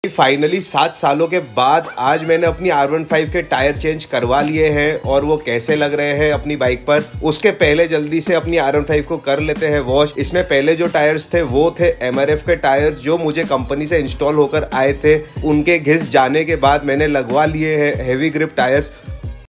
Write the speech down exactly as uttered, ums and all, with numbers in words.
Finally सात सालों के बाद आज मैंने अपनी आर वन फाइव के टायर चेंज करवा लिए हैं और वो कैसे लग रहे हैं अपनी बाइक पर। उसके पहले जल्दी से अपनी आर वन फाइव को कर लेते हैं वॉश। इसमें पहले जो टायर्स थे वो थे एम आर एफ के टायर्स जो मुझे कंपनी से इंस्टॉल होकर आए थे। उनके घिस जाने के बाद मैंने लगवा लिए हैं हैवी ग्रिप टायर्स